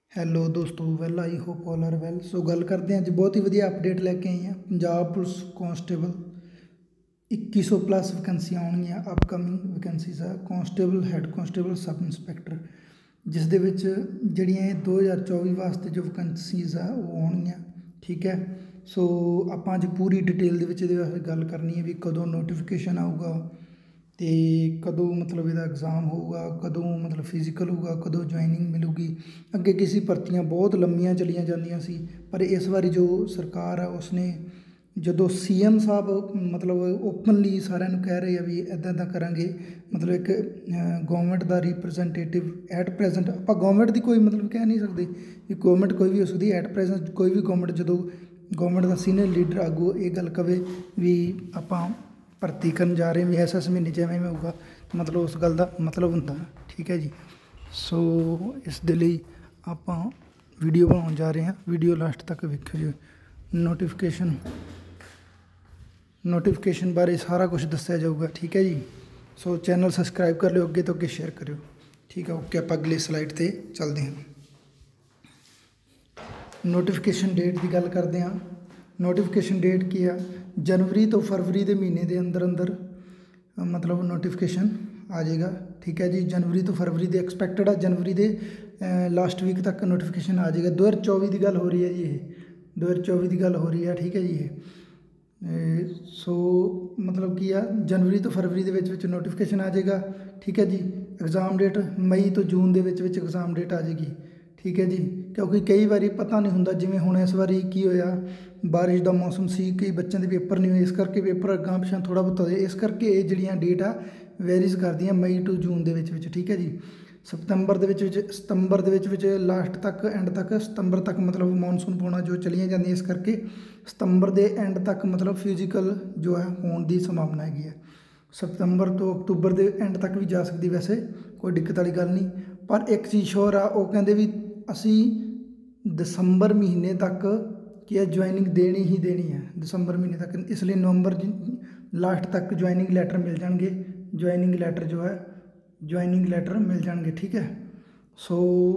Hello ਦੋਸਤੋ well I hope all are well. So ਗੱਲ ਕਰਦੇ ਹਾਂ ਅੱਜ ਬਹੁਤ ਹੀ ਵਧੀਆ ਅਪਡੇਟ ਲੈ ਕੇ ਆਏ ਹਾਂ। ਪੰਜਾਬ ਪੁਲਿਸ ਕਾਂਸਟੇਬਲ 2100 ਪਲੱਸ ਵੈਕੈਂਸੀਆਂ ਆਉਣਗੀਆਂ। ਅਪਕਮਿੰਗ ਵੈਕੈਂਸੀਜ਼ ਆ constable, head constable, sub inspector, ਜਿਸ ਦੇ ਵਿੱਚ ਜਿਹੜੀਆਂ ਇਹ 2024 ਵਾਸਤੇ ਜੋ ਵੈਕੈਂਸੀਜ਼ ਆ ਉਹ ਆਉਣਗੀਆਂ। ਠੀਕ ਹੈ, ਸੋ ਆਪਾਂ ਅੱਜ ਪੂਰੀ ਡਿਟੇਲ ਦੇ ਵਿੱਚ ਇਹਦੇ ਬਾਰੇ ਗੱਲ ਕਰਨੀ ਹੈ ਵੀ ਕਦੋਂ ਨੋਟੀਫਿਕੇਸ਼ਨ ਆਊਗਾ ਅਤੇ ਕਦੋਂ ਮਤਲਬ ਇਹਦਾ ਐਗਜ਼ਾਮ ਹੋਊਗਾ, ਕਦੋਂ ਮਤਲਬ ਫਿਜ਼ੀਕਲ ਹੋਊਗਾ, ਕਦੋਂ ਜੁਆਇਨਿੰਗ ਮਿਲੂਗੀ। ਅੱਗੇ ਕਿਸੇ ਭਰਤੀਆਂ ਬਹੁਤ ਲੰਮੀਆਂ ਚਲੀਆਂ ਜਾਂਦੀਆਂ ਸੀ, ਪਰ ਇਸ ਵਾਰੀ ਜੋ ਸਰਕਾਰ ਆ ਉਸਨੇ ਜਦੋਂ CM ਸਾਹਿਬ ਮਤਲਬ ਓਪਨਲੀ ਸਾਰਿਆਂ ਨੂੰ ਕਹਿ ਰਹੇ ਆ ਵੀ ਇੱਦਾਂ ਇੱਦਾਂ ਕਰਾਂਗੇ, ਮਤਲਬ ਇੱਕ ਗੌਰਮੈਂਟ ਦਾ ਰਿਪਰੈਜ਼ੈਂਟੇਟਿਵ ਐਟ ਪ੍ਰੈਜ਼ੈਂਟ, ਆਪਾਂ ਗੌਰਮੈਂਟ ਦੀ ਕੋਈ ਮਤਲਬ ਕਹਿ ਨਹੀਂ ਸਕਦੇ ਵੀ ਗੌਰਮੈਂਟ ਕੋਈ ਵੀ ਹੋ ਸਕਦੀ। ਐਟ ਪ੍ਰੈਜ਼ੈਂਟ ਕੋਈ ਵੀ ਗੌਰਮੈਂਟ ਜਦੋਂ ਗੌਰਮੈਂਟ ਦਾ ਸੀਨੀਅਰ ਲੀਡਰ ਆਗੂ ਇਹ ਗੱਲ ਕਵੇ ਵੀ ਆਪਾਂ ਭਰਤੀ ਕਰਨ ਜਾ ਰਹੇ ਵੀ ਇਸ ਮਹੀਨੇ 'ਚ ਐਵੇਂ ਹੋਊਗਾ, ਮਤਲਬ ਉਸ ਗੱਲ ਦਾ ਮਤਲਬ ਹੁੰਦਾ। ਠੀਕ ਹੈ ਜੀ, ਸੋ ਇਸ ਦੇ ਲਈ ਆਪਾਂ ਵੀਡੀਓ ਬਣਾਉਣ ਜਾ ਰਹੇ ਹਾਂ। ਵੀਡੀਓ ਲਾਸਟ ਤੱਕ ਵੇਖਿਓ ਜੀ। ਨੋਟੀਫਿਕੇਸ਼ਨ ਬਾਰੇ ਸਾਰਾ ਕੁਝ ਦੱਸਿਆ ਜਾਊਗਾ। ਠੀਕ ਹੈ ਜੀ, ਸੋ ਚੈਨਲ ਸਬਸਕ੍ਰਾਈਬ ਕਰ ਲਿਓ, ਅੱਗੇ ਤੋਂ ਅੱਗੇ ਸ਼ੇਅਰ ਕਰਿਓ। ਠੀਕ ਹੈ, ਓਕੇ। ਆਪਾਂ ਅਗਲੀ ਸਲਾਈਡ 'ਤੇ ਚੱਲਦੇ ਹਾਂ। ਨੋਟੀਫਿਕੇਸ਼ਨ ਡੇਟ ਦੀ ਗੱਲ ਕਰਦੇ ਹਾਂ। ਨੋਟੀਫਿਕੇਸ਼ਨ ਡੇਟ ਕੀ ਆ? ਜਨਵਰੀ ਤੋਂ ਫਰਵਰੀ ਦੇ ਮਹੀਨੇ ਦੇ ਅੰਦਰ ਅੰਦਰ ਮਤਲਬ ਨੋਟੀਫਿਕੇਸ਼ਨ ਆ ਜਾਏਗਾ। ਠੀਕ ਹੈ ਜੀ, ਜਨਵਰੀ ਤੋਂ ਫਰਵਰੀ ਦੇ ਐਕਸਪੈਕਟਡ ਆ, ਜਨਵਰੀ ਦੇ ਲਾਸਟ ਵੀਕ ਤੱਕ ਨੋਟੀਫਿਕੇਸ਼ਨ ਆ ਜਾਏਗਾ। 2024 ਦੀ ਗੱਲ ਹੋ ਰਹੀ ਹੈ ਜੀ, ਇਹ 2024 ਦੀ ਗੱਲ ਹੋ ਰਹੀ ਹੈ। ਠੀਕ ਹੈ ਜੀ, ਇਹ ਸੋ ਮਤਲਬ ਕੀ ਆ, ਜਨਵਰੀ ਤੋਂ ਫਰਵਰੀ ਦੇ ਵਿੱਚ ਨੋਟੀਫਿਕੇਸ਼ਨ ਆ ਜਾਏਗਾ। ਠੀਕ ਹੈ ਜੀ, ਐਗਜ਼ਾਮ ਡੇਟ ਮਈ ਤੋਂ ਜੂਨ ਦੇ ਵਿੱਚ ਐਗਜ਼ਾਮ ਡੇਟ ਆ ਜਾਏਗੀ। ਠੀਕ ਹੈ ਜੀ, ਕਿਉਂਕਿ ਕਈ ਵਾਰੀ ਪਤਾ ਨਹੀਂ ਹੁੰਦਾ, ਜਿਵੇਂ ਹੁਣ ਇਸ ਵਾਰੀ ਕੀ ਹੋਇਆ, ਬਾਰਿਸ਼ ਦਾ ਮੌਸਮ ਸੀ, ਕਈ ਬੱਚਿਆਂ ਦੇ ਪੇਪਰ ਨਹੀਂ ਹੋਏ, ਇਸ ਕਰਕੇ ਪੇਪਰ ਅਗਾਂਹ ਪਿਛਾਂ ਥੋੜ੍ਹਾ ਬਹੁਤ ਹੋਏ, ਇਸ ਕਰਕੇ ਇਹ ਜਿਹੜੀਆਂ ਡੇਟ ਆ ਵੇਰੀਜ਼ ਕਰਦੀਆਂ ਮਈ ਟੂ ਜੂਨ ਦੇ ਵਿੱਚ। ਠੀਕ ਹੈ ਜੀ, ਸਤੰਬਰ ਦੇ ਵਿੱਚ ਲਾਸਟ ਤੱਕ ਐਂਡ ਤੱਕ ਸਤੰਬਰ ਤੱਕ ਮਤਲਬ ਮੌਨਸੂਨ ਪਾਉਣਾ ਜੋ ਚਲੀਆਂ ਜਾਂਦੀਆਂ, ਇਸ ਕਰਕੇ ਸਤੰਬਰ ਦੇ ਐਂਡ ਤੱਕ ਮਤਲਬ ਫਿਜ਼ੀਕਲ ਜੋ ਹੈ ਹੋਣ ਦੀ ਸੰਭਾਵਨਾ ਹੈਗੀ ਹੈ। ਸਤੰਬਰ ਤੋਂ ਅਕਤੂਬਰ ਦੇ ਐਂਡ ਤੱਕ ਵੀ ਜਾ ਸਕਦੀ, ਵੈਸੇ ਕੋਈ ਦਿੱਕਤ ਵਾਲੀ ਗੱਲ ਨਹੀਂ। ਪਰ ਇੱਕ ਚੀਜ਼ ਸ਼ੋਰ ਆ, ਉਹ ਕਹਿੰਦੇ ਵੀ ਅਸੀਂ ਦਸੰਬਰ ਮਹੀਨੇ ਤੱਕ ਕੀ ਹੈ ਜੁਆਇਨਿੰਗ ਦੇਣੀ ਹੀ ਦੇਣੀ ਹੈ, ਦਸੰਬਰ ਮਹੀਨੇ ਤੱਕ। ਇਸ ਲਈ ਨਵੰਬਰ ਲਾਸਟ ਤੱਕ ਜੁਆਇਨਿੰਗ ਲੈਟਰ ਮਿਲ ਜਾਣਗੇ, ਜੁਆਇਨਿੰਗ ਲੈਟਰ ਜੋ ਹੈ ਜੁਆਇਨਿੰਗ ਲੈਟਰ ਮਿਲ ਜਾਣਗੇ। ਠੀਕ ਹੈ, ਸੋ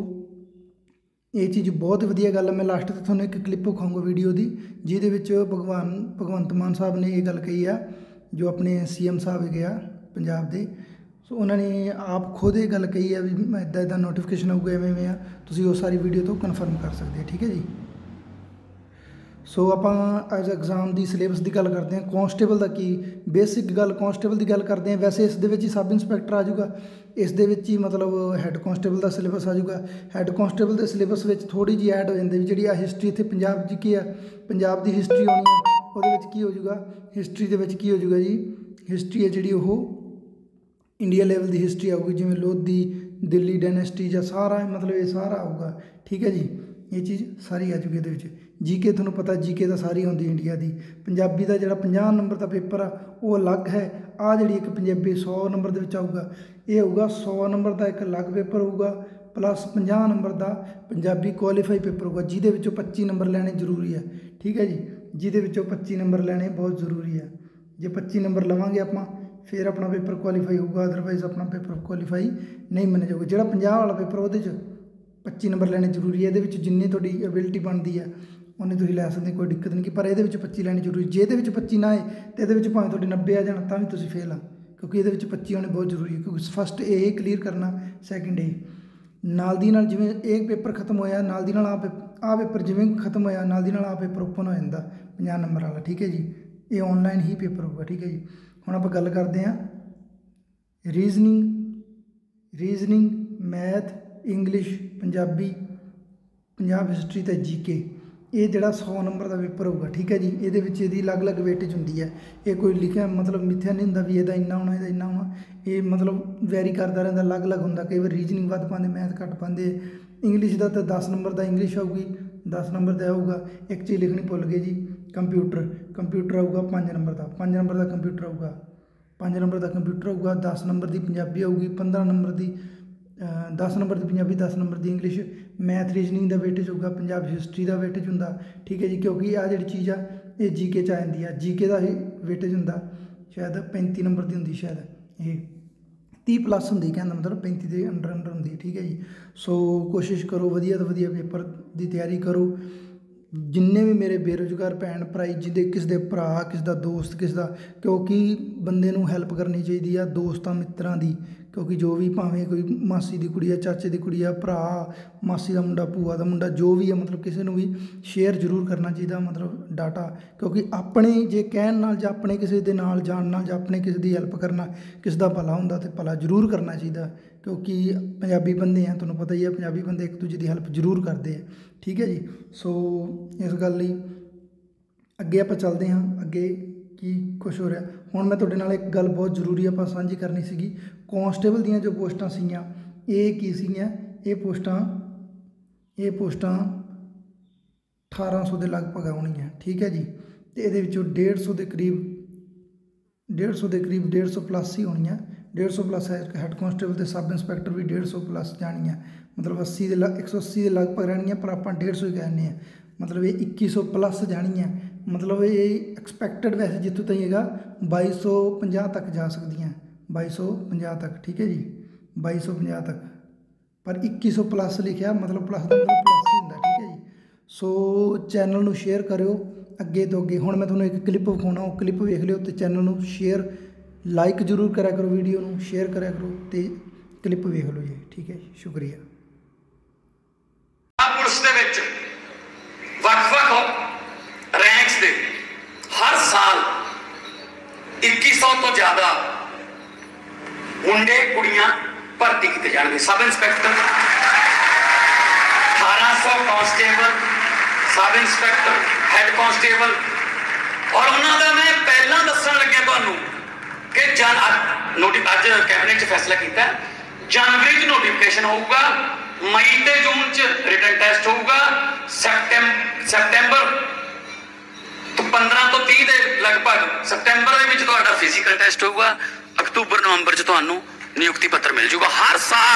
ਇਹ ਚੀਜ਼ ਬਹੁਤ ਵਧੀਆ ਗੱਲ ਹੈ। ਮੈਂ ਲਾਸਟ 'ਤੇ ਤੁਹਾਨੂੰ ਇੱਕ ਕਲਿੱਪ ਵਿਖਾਊਂਗਾ ਵੀਡੀਓ ਦੀ, ਜਿਹਦੇ ਵਿੱਚ ਭਗਵੰਤ ਮਾਨ ਸਾਹਿਬ ਨੇ ਇਹ ਗੱਲ ਕਹੀ ਆ, ਜੋ ਆਪਣੇ CM ਸਾਹਿਬ ਹੈਗੇ ਆ ਪੰਜਾਬ ਦੇ। ਸੋ ਉਹਨਾਂ ਨੇ ਆਪ ਖੁਦ ਇਹ ਗੱਲ ਕਹੀ ਹੈ ਵੀ ਇੱਦਾਂ ਇੱਦਾਂ ਨੋਟੀਫਿਕੇਸ਼ਨ ਆਊਗਾ, ਐਵੇਂ ਆ। ਤੁਸੀਂ ਉਹ ਸਾਰੀ ਵੀਡੀਓ ਤੋਂ ਕਨਫਰਮ ਕਰ ਸਕਦੇ ਹੋ। ਠੀਕ ਹੈ ਜੀ, ਸੋ ਆਪਾਂ ਐਜ਼ ਐਗਜ਼ਾਮ ਦੀ ਸਿਲੇਬਸ ਦੀ ਗੱਲ ਕਰਦੇ ਹਾਂ। ਕਾਂਸਟੇਬਲ ਦਾ ਕੀ ਬੇਸਿਕ ਗੱਲ, ਕਾਂਸਟੇਬਲ ਦੀ ਗੱਲ ਕਰਦੇ ਹਾਂ। ਵੈਸੇ ਇਸ ਦੇ ਵਿੱਚ ਹੀ ਸਬ ਇੰਸਪੈਕਟਰ ਆ ਜਾਊਗਾ, ਇਸ ਦੇ ਵਿੱਚ ਹੀ ਮਤਲਬ ਹੈੱਡ ਕਾਂਸਟੇਬਲ ਦਾ ਸਿਲੇਬਸ ਆ ਜਾਊਗਾ। ਹੈੱਡ ਕਾਂਸਟੇਬਲ ਦੇ ਸਿਲੇਬਸ ਵਿੱਚ ਥੋੜ੍ਹੀ ਜਿਹੀ ਐਡ ਹੋ ਜਾਂਦੀ ਵੀ ਜਿਹੜੀ ਆ ਹਿਸਟਰੀ ਇੱਥੇ ਪੰਜਾਬ 'ਚ ਕੀ ਆ, ਪੰਜਾਬ ਦੀ ਹਿਸਟਰੀ ਆਉਣੀ ਆ, ਉਹਦੇ ਵਿੱਚ ਕੀ ਹੋ ਜਾਊਗਾ, ਹਿਸਟਰੀ ਦੇ ਵਿੱਚ ਕੀ ਹੋ ਜਾਊਗਾ ਜੀ, ਹਿਸਟਰੀ ਹੈ ਜਿਹੜੀ ਉਹ ਇੰਡੀਆ ਲੈਵਲ ਦੀ ਹਿਸਟਰੀ ਆਊਗੀ, ਜਿਵੇਂ ਲੋਧੀ, ਦਿੱਲੀ ਡਾਇਨੈਸਟੀ ਜਾਂ ਸਾਰਾ ਮਤਲਬ ਇਹ ਸਾਰਾ ਆਊਗਾ। ਠੀਕ ਹੈ ਜੀ, ਇਹ ਚੀਜ਼ ਸਾਰੀ ਆ ਜੂਗੀ ਇਹਦੇ ਵਿੱਚ। GK ਤੁਹਾਨੂੰ ਪਤਾ, GK ਤਾਂ ਸਾਰੀ ਆਉਂਦੀ ਇੰਡੀਆ ਦੀ। ਪੰਜਾਬੀ ਦਾ ਜਿਹੜਾ 50 ਨੰਬਰ ਦਾ ਪੇਪਰ ਆ ਉਹ ਅਲੱਗ ਹੈ। ਆਹ ਜਿਹੜੀ ਇੱਕ ਪੰਜਾਬੀ 100 ਨੰਬਰ ਦੇ ਵਿੱਚ ਆਊਗਾ, ਇਹ ਆਊਗਾ 100 ਨੰਬਰ ਦਾ ਇੱਕ ਅਲੱਗ ਪੇਪਰ ਹੋਊਗਾ, ਪਲੱਸ 50 ਨੰਬਰ ਦਾ ਪੰਜਾਬੀ ਕੁਆਲੀਫਾਈ ਪੇਪਰ ਹੋਊਗਾ, ਜਿਹਦੇ ਵਿੱਚੋਂ 25 ਨੰਬਰ ਲੈਣੇ ਜ਼ਰੂਰੀ ਹੈ। ਠੀਕ ਹੈ ਜੀ, ਜਿਹਦੇ ਵਿੱਚੋਂ 25 ਨੰਬਰ ਲੈਣੇ ਬਹੁਤ ਜ਼ਰੂਰੀ ਹੈ। ਜੇ 25 ਨੰਬਰ ਲਵਾਂਗੇ ਆਪਾਂ ਫਿਰ ਆਪਣਾ ਪੇਪਰ ਕੁਆਲੀਫਾਈ ਹੋਊਗਾ, ਅਦਰਵਾਈਜ਼ ਆਪਣਾ ਪੇਪਰ ਕੁਆਲੀਫਾਈ ਨਹੀਂ ਮੰਨਿਆ ਜਾਊਗਾ। ਜਿਹੜਾ 50 ਵਾਲਾ ਪੇਪਰ ਉਹਦੇ 'ਚ 25 ਨੰਬਰ ਲੈਣੇ ਜ਼ਰੂਰੀ ਹੈ। ਇਹਦੇ ਵਿੱਚ ਜਿੰਨੀ ਤੁਹਾਡੀ ਐਬਿਲਿਟੀ ਬਣਦੀ ਹੈ ਉਹਨੇ ਤੁਸੀਂ ਲੈ ਸਕਦੇ, ਕੋਈ ਦਿੱਕਤ ਨਹੀਂ। ਪਰ ਇਹਦੇ ਵਿੱਚ 25 ਲੈਣੀ ਜ਼ਰੂਰੀ। ਜੇ ਇਹਦੇ ਵਿੱਚ 25 ਨਾ ਆਏ ਤਾਂ ਇਹਦੇ ਵਿੱਚ ਭਾਵੇਂ ਤੁਹਾਡੇ 90 ਆ ਜਾਣ ਤਾਂ ਵੀ ਤੁਸੀਂ ਫੇਲ ਆ, ਕਿਉਂਕਿ ਇਹਦੇ ਵਿੱਚ 25 ਆਉਣੇ ਬਹੁਤ ਜ਼ਰੂਰੀ ਹੈ। ਕਿਉਂਕਿ ਫਸਟ ਇਹ ਕਲੀਅਰ ਕਰਨਾ, ਸੈਕਿੰਡ ਨਾਲ ਦੀ ਨਾਲ ਜਿਵੇਂ ਇਹ ਪੇਪਰ ਖਤਮ ਹੋਇਆ, ਨਾਲ ਦੀ ਨਾਲ ਆਹ ਪੇਪਰ ਜਿਵੇਂ ਖਤਮ ਹੋਇਆ, ਨਾਲ ਦੀ ਨਾਲ ਆਹ ਪੇਪਰ ਓਪਨ ਹੋ ਜਾਂਦਾ 50 ਨੰਬਰ ਵਾਲਾ। ਠੀਕ ਹੈ ਜੀ, ਇਹ ਔਨਲਾਈਨ ਹੀ ਪੇਪਰ ਹੋਊਗਾ। ਠੀਕ ਹੈ ਜੀ, ਹੁਣ ਆਪਾਂ ਗੱਲ ਕਰਦੇ ਹਾਂ reasoning, math, English, Punjabi, Punjab history ਅਤੇ GK। ਇਹ ਜਿਹੜਾ 100 ਨੰਬਰ ਦਾ ਪੇਪਰ ਹੋਊਗਾ। ਠੀਕ ਹੈ ਜੀ, ਇਹਦੇ ਵਿੱਚ ਇਹਦੀ ਅਲੱਗ-ਅਲੱਗ ਵੇਟੇਜ ਹੁੰਦੀ ਹੈ। ਇਹ ਕੋਈ ਲਿਖਿਆ ਮਤਲਬ ਮਿੱਥਿਆ ਨਹੀਂ ਹੁੰਦਾ ਵੀ ਇਹਦਾ ਇੰਨਾ ਹੋਣਾ, ਇਹਦਾ ਇੰਨਾ ਹੋਣਾ। ਇਹ ਮਤਲਬ ਵੈਰੀ ਕਰਦਾ ਰਹਿੰਦਾ, ਅਲੱਗ-ਅਲੱਗ ਹੁੰਦਾ। ਕਈ ਵਾਰ ਰੀਜ਼ਨਿੰਗ ਵੱਧ ਪਾਉਂਦੇ, ਮੈਥ ਘੱਟ ਪਾਉਂਦੇ। ਇੰਗਲਿਸ਼ ਦਾ ਤਾਂ 10 ਨੰਬਰ ਦਾ ਇੰਗਲਿਸ਼ ਆਊਗੀ, 10 ਨੰਬਰ ਦਾ ਆਊਗਾ। ਇੱਕ ਚੀਜ਼ ਲਿਖਣੀ ਭੁੱਲ ਗਏ ਜੀ, ਕੰਪਿਊਟਰ ਆਊਗਾ 5 ਨੰਬਰ ਦਾ, 5 ਨੰਬਰ ਦਾ ਕੰਪਿਊਟਰ ਆਊਗਾ, 5 ਨੰਬਰ ਦਾ ਕੰਪਿਊਟਰ ਆਊਗਾ। 10 ਨੰਬਰ ਦੀ ਪੰਜਾਬੀ ਆਊਗੀ, 15 ਨੰਬਰ ਦੀ 10 ਨੰਬਰ ਦੀ ਪੰਜਾਬੀ, 10 ਨੰਬਰ ਦੀ ਇੰਗਲਿਸ਼। ਮੈਥ ਰੀਜ਼ਨਿੰਗ ਦਾ ਵੇਟੇਜ ਹੋਊਗਾ, ਪੰਜਾਬ ਹਿਸਟਰੀ ਦਾ ਵੇਟੇਜ ਹੁੰਦਾ। ਠੀਕ ਹੈ ਜੀ, ਕਿਉਂਕਿ ਆਹ ਜਿਹੜੀ ਚੀਜ਼ ਆ ਇਹ GK 'ਚ ਆ ਜਾਂਦੀ ਆ। GK ਦਾ ਹੀ ਵੇਟੇਜ ਹੁੰਦਾ ਸ਼ਾਇਦ 35 ਨੰਬਰ ਦੀ ਹੁੰਦੀ ਸ਼ਾਇਦ ਇਹ। 30+ ਹੁੰਦੀ, कहने मतलब 35 के अंडर होंगी। ठीक है जी। सो कोशिश करो वधिया तो वधिया पेपर की तैयारी करो। जिन्ने भी मेरे बेरोजगार भैन भराई जिदे किसी के भरा किसी का दोस्त किसी का, क्योंकि बंदे नूं हैल्प करनी चाहिए आ दोस्तां मित्रां दी, क्योंकि जो भी भावें कोई मासी की कुड़ी है चाचे की कुड़ी है भरा मासी का मुंडा भूआ का मुंडा जो भी है मतलब किसी भी शेयर जरूर करना चाहिए मतलब डाटा, क्योंकि अपने जे कहण नाल जां अपने किसी दे नाल जाण नाल जां अपने किसी की हैल्प करना किसी का भला हुंदा ते भला जरूर करना चाहिए, क्योंकि पंजाबी बंदे हैं तुहानूं पता ही है पंजाबी बंदे एक दूजे की हैल्प जरूर करते हैं। ठीक है जी। सो इस गल लई अगे आपां चलते हैं, अगे की कुछ हो रहा। हुण मैं तुहाडे नाल एक गल बहुत जरूरी आपां साझी करनी सीगी। कॉन्स्टेबल दीयां जो पोस्टां सीगियां ये की सीगियां, ये पोस्टां 1800 के लगभग आउणगीआं। ठीक है जी। तो ये 150 के करीब 150+ ही होनी है, 150+ है। हैड कॉन्स्टेबल तो सब इंस्पैक्टर भी 150+ जानी है, मतलब 180 के लगभग रहनी है, पर आप 150 ही कहने हैं, मतलब ये 2100+ जानी है। मतलब ये एक्सपैक्टड वैसे जितों तक है 2250 तक जा सकती हैं, 2250 तक। ठीक है जी, 2250 तक, पर 2100+ लिखा मतलब प्लस का मतलब प्लस ही होंगे। ठीक है जी। सो चैनल में शेयर करो अगे तो अगे। हुण मैं तुहानूं एक क्लिप विखाउणा, वो क्लिप वेख लिओ तो चैनल में शेयर लाइक जरूर करा करो, वीडियो में शेयर करा करो तो क्लिप वेख लो जी। ठीक है, शुक्रिया। पुलिस दे विच वख-वख रैंक्स दे हर साल 2100 तो ज़्यादा मुंडे कुड़ियां भर्ती किए जाएंगे। Sub inspector 1800 constable sub inspector head constable. और उन्होंने मैं पहला दसन लगे तुहानूं कि अज कैबिनेट च फैसला किया जनवरी च नोटिफिकेशन होगा, मई ते जून च रिटन टेस्ट होगा, सैप्टेंबर तो 15 तो 30 के लगभग सैप्टेंबर के फिजिकल टेस्ट होगा, अक्तूबर नवंबर च तुहानूं नियुक्ति पत्र मिल जूगा हर साल।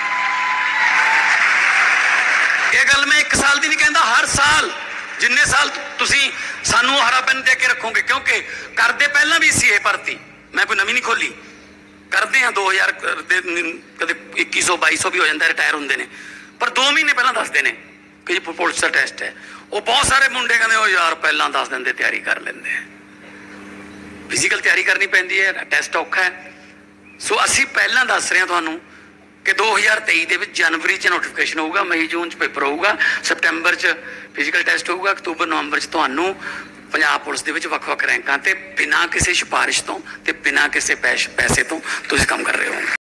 ये गल मैं 1 साल की नहीं कहता, हर साल जिन्ने साल तुसी सानू हरा पेन दे के रखोगे, क्योंकि करते पहला भी सी भर्ती, मैं कोई नवी नहीं खोली, करते हैं 2000 कदे 2100 2200 भी हो जाता रिटायर होंगे ने, पर 2 महीने पहला दसते हैं कि जी पुलिस का टेस्ट है। वो बहुत सारे मुंडे कहते हो यार पहला 10 दिन की तैयारी कर लेंगे, फिजिकल तैयारी करनी पैंदी है, टेस्ट औखा है। सो असी पहला दस रहे हैं तुहानूं कि 2023 के जनवरी च नोटिफिकेशन होगा, मई जून च पेपर होगा, सैप्टेंबर च फिजिकल टेस्ट होगा, अक्तूबर नवंबर च तुहानूं पंजाब पुलिस दे विच वख-वख रैंकां ते बिना किसी सिफारिश तो ते बिना किसी पैसे तो तुसीं काम कर रहे हो।